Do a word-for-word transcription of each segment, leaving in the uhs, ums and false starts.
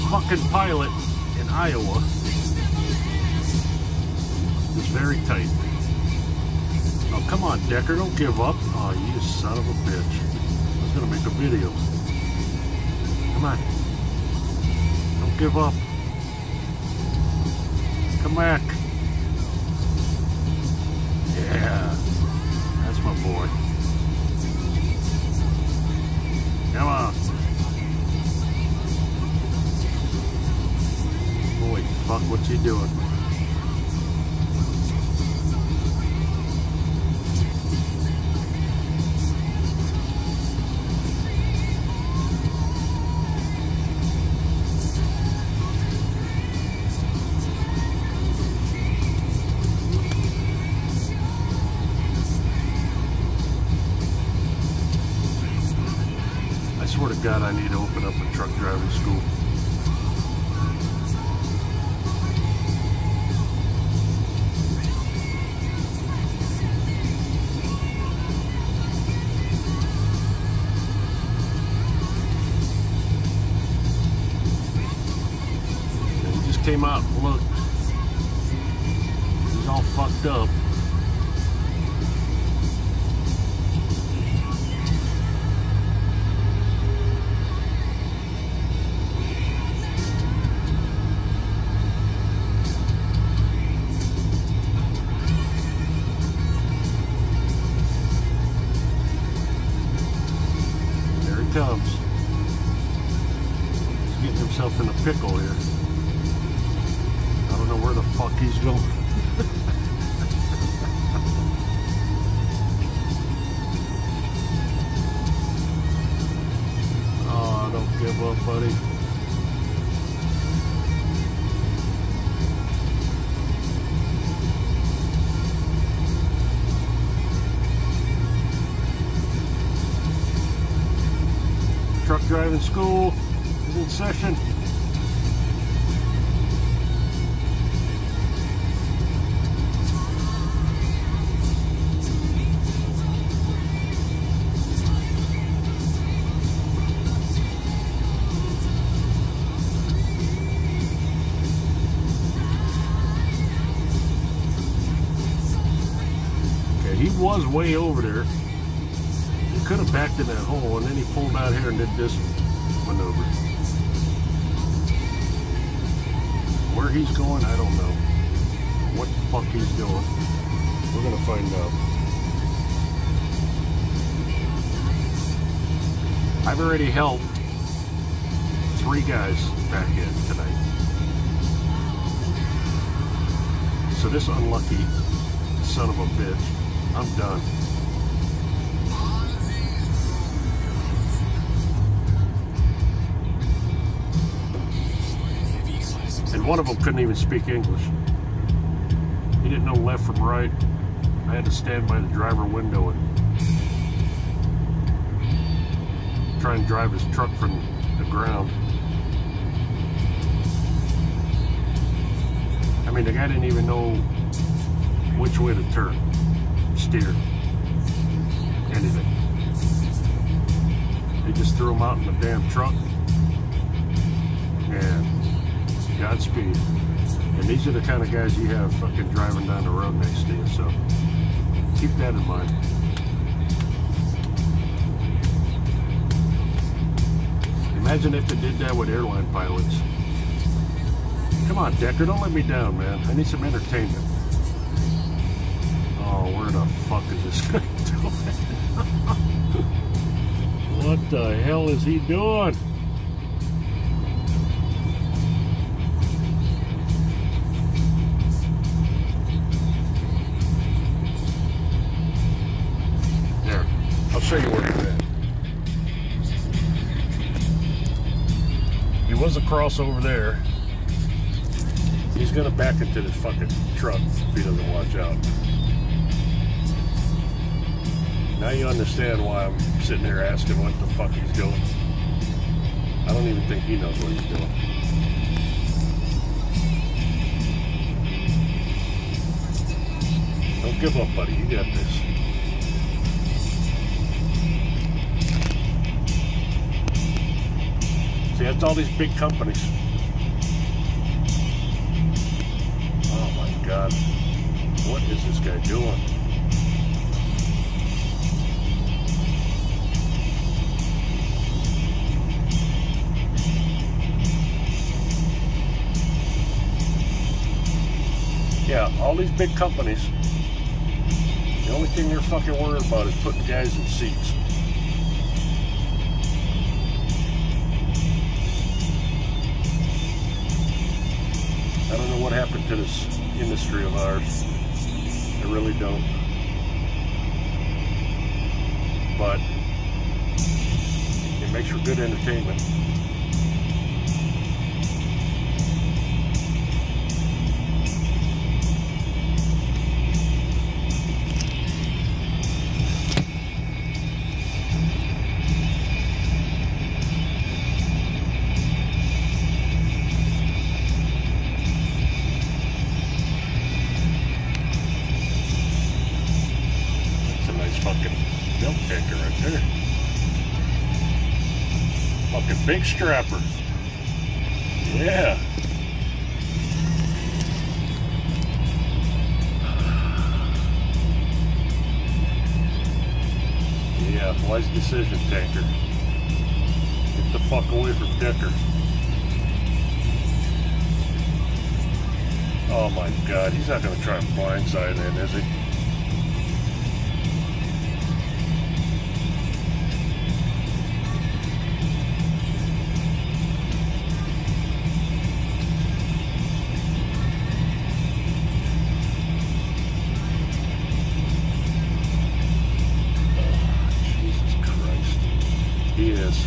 fucking pilot in Iowa is very tight. Oh, come on, Decker, don't give up. Oh, you son of a bitch. I was gonna make a video. Come on. Don't give up. Come back. Yeah. That's my boy. Come on. Holy fuck, what's he doing? I swear to God, I need to open up a truck driving school. And he just came out and looked. He's all fucked up. Comes. He's getting himself in a pickle here. I don't know where the fuck he's going. Oh, don't give up, buddy. Truck driving school is in session. Okay, he was way over there. Could have backed in that hole, and then he pulled out here and did this maneuver. Where he's going, I don't know. What the fuck he's doing. We're gonna find out. I've already helped three guys back in tonight. So this unlucky son of a bitch, I'm done. And one of them couldn't even speak English. He didn't know left from right. I had to stand by the driver window and try and drive his truck from the ground. I mean, the guy didn't even know which way to turn, steer, anything. They just threw him out in the damn truck and Godspeed. And these are the kind of guys you have fucking driving down the road next to you, so keep that in mind. Imagine if they did that with airline pilots. Come on, Decker, don't let me down, man. I need some entertainment. Oh, where the fuck is this guy doing? What the hell is he doing? I'll show you where he's at. He was across over there. He's gonna back into this fucking truck if he doesn't watch out. Now you understand why I'm sitting here asking what the fuck he's doing. I don't even think he knows what he's doing. Don't give up, buddy. You got this. See, that's all these big companies. God. What is this guy doing? Yeah, all these big companies, the only thing they're fucking worried about is putting guys in seats. I don't know what happened to this industry of ours. I really don't. But it makes for good entertainment. Milk tanker right there. Fucking big strapper. Yeah. Yeah, wise decision, tanker. Get the fuck away from Decker. Oh my God, he's not gonna try and blindside in, is he? He is.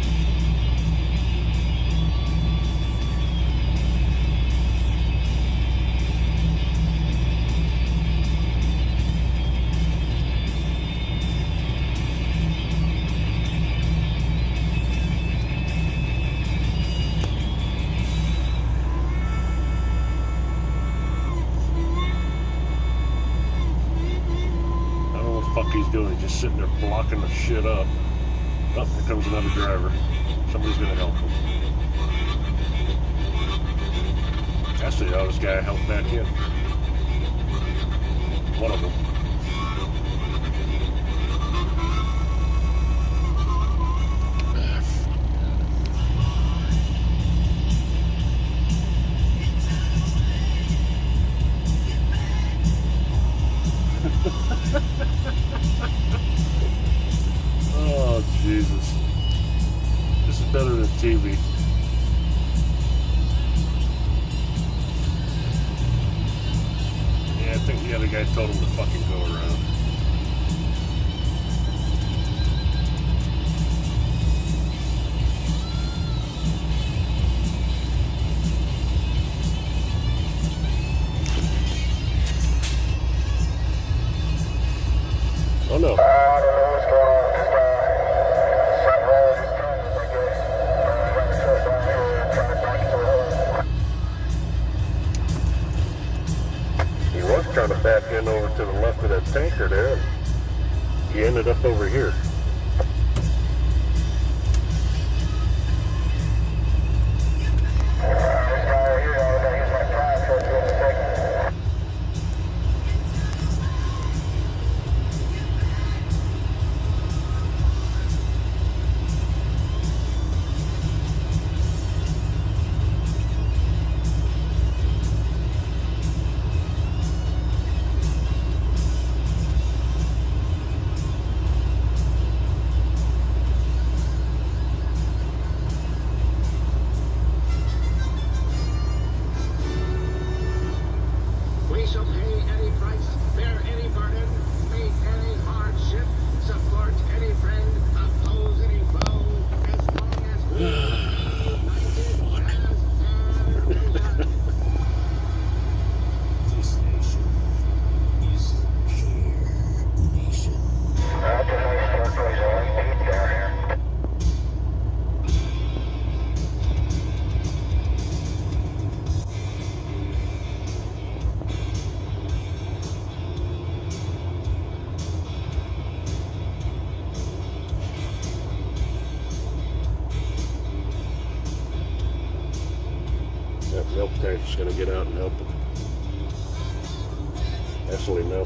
I don't know what the fuck he's doing. He's just sitting there blocking the shit up. Oh, here comes another driver. Somebody's gonna help him. Actually, oh, this guy helped back in. One of them. Oh, Jesus. This is better than T V. Yeah, I think the other guy told him to fucking go around. Oh no. He was trying to back in over to the left of that tanker there. He ended up over here. Milk tank's gonna get out and help him. Actually, no.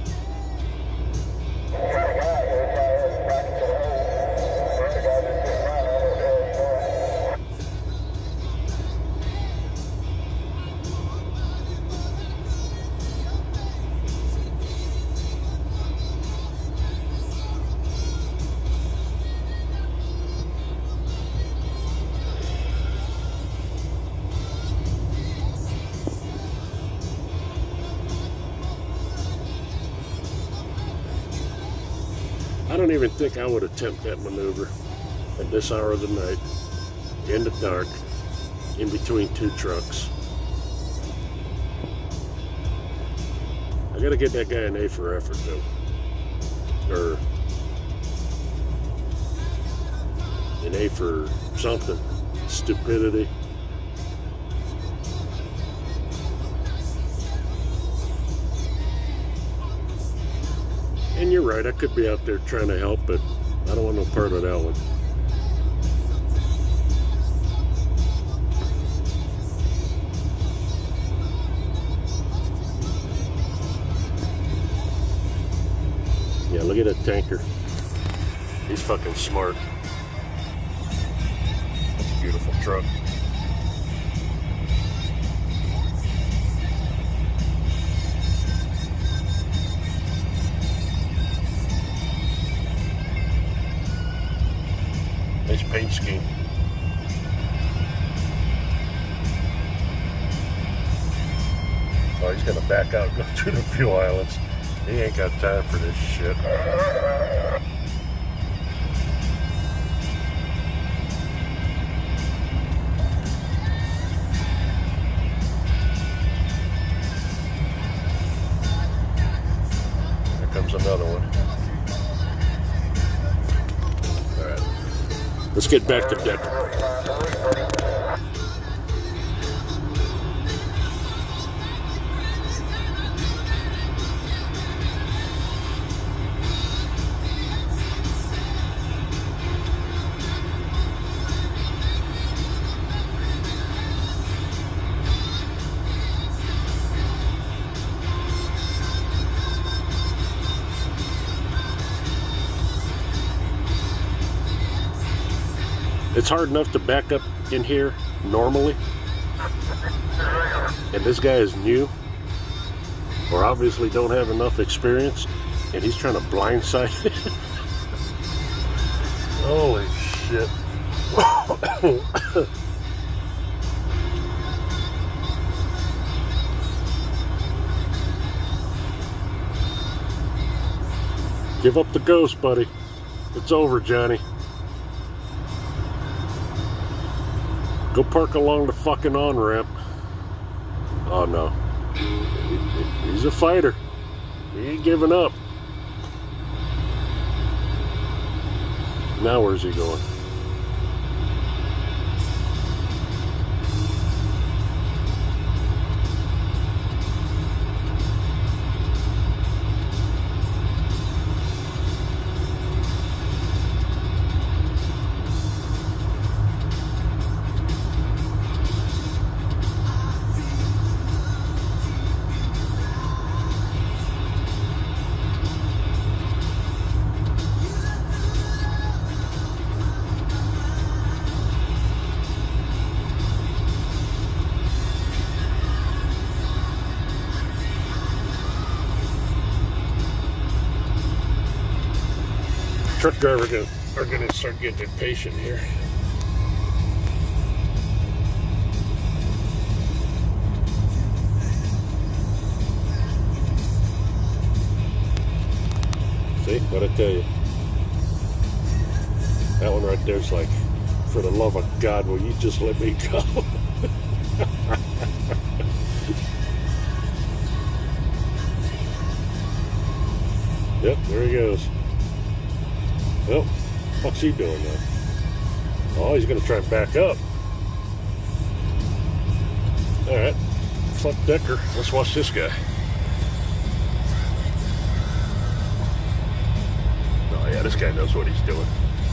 I don't even think I would attempt that maneuver at this hour of the night, in the dark, in between two trucks. I gotta get that guy an A for effort though. Or an A for something. Stupidity. And you're right, I could be out there trying to help, but I don't want no part of that one. Yeah, look at that tanker. He's fucking smart. That's a beautiful truck. Nice paint scheme. Oh, he's gonna back out and go through the fuel islands. He ain't got time for this shit. Here comes another one. Let's get back to Decker. It's hard enough to back up in here normally, and this guy is new, or obviously don't have enough experience, and he's trying to blindside it. Holy shit. Give up the ghost, buddy. It's over, Johnny. Go park along the fucking on-ramp. Oh no. He's a fighter. He ain't giving up. Now where's he going? Truck driver gonna, are gonna start getting impatient here. See what I tell you? That one right there's like, for the love of God, will you just let me go? Yep, there he goes. Well, what's he doing now? Oh, he's gonna try and back up. Alright, fuck Decker. Let's watch this guy. Oh yeah, this guy knows what he's doing.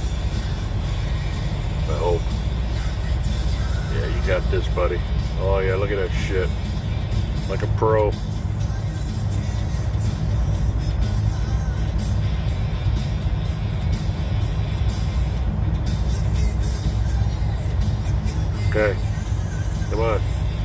I hope. Yeah, you got this, buddy. Oh yeah, look at that shit. Like a pro. Okay. Come on.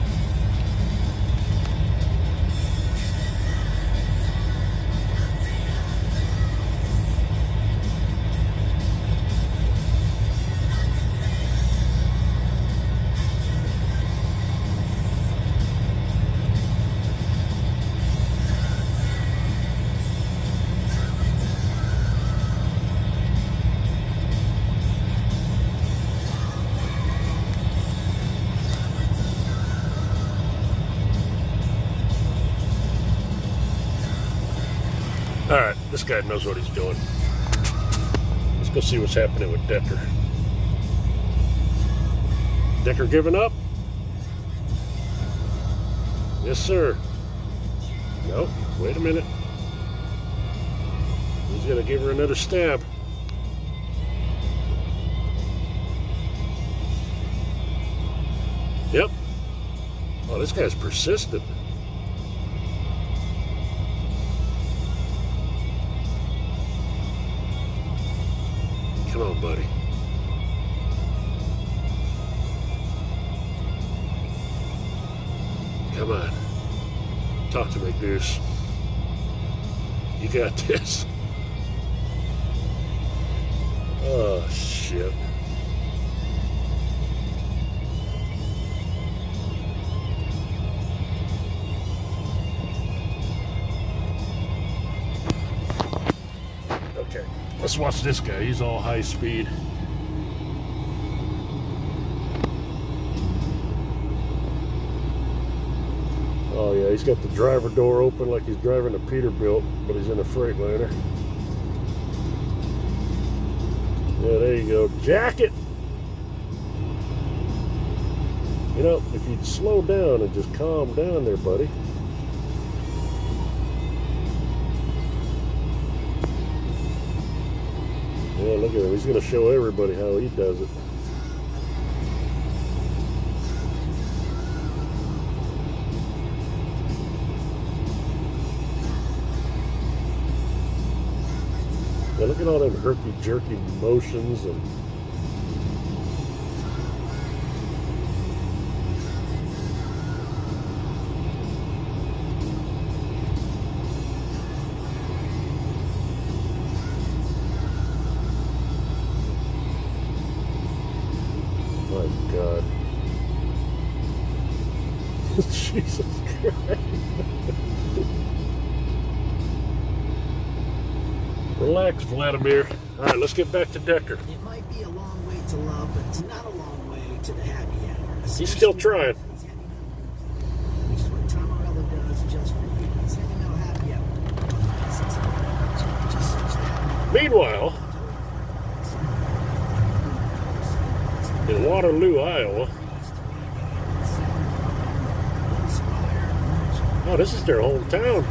Alright, this guy knows what he's doing. Let's go see what's happening with Decker. Decker giving up? Yes, sir. No, wait a minute. He's gonna give her another stab. Yep. Oh, this guy's persistent. Come on, buddy. Come on. Talk to me, Goose. You got this. Oh, shit. Okay, let's watch this guy. He's all high speed. Oh yeah, he's got the driver door open like he's driving a Peterbilt, but he's in a Freightliner. Yeah, there you go. Jacket! You know, if you'd slow down and just calm down there, buddy. Yeah, look at him. He's going to show everybody how he does it. Yeah, look at all them herky-jerky motions and my God. Jesus Christ. Relax, Vladimir. All right, let's get back to Decker. It might be a long way to love, but it's not a long way to the happy hour. He's still trying. Which is what Tom Morello does just for you. He's handing out happy hour. Just search that. Meanwhile, in Waterloo, Iowa. Oh, this is their hometown.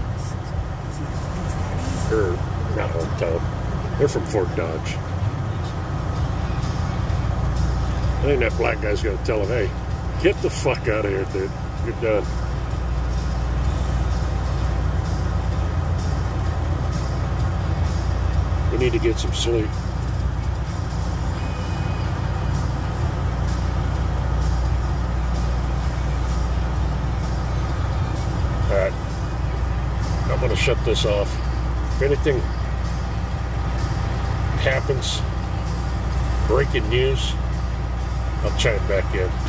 Or not hometown. They're from Fort Dodge. I think that black guy's gonna tell him, hey, get the fuck out of here, dude. You're done. We need to get some sleep. Alright. I'm gonna shut this off. If anything happens, breaking news, I'll chime back in.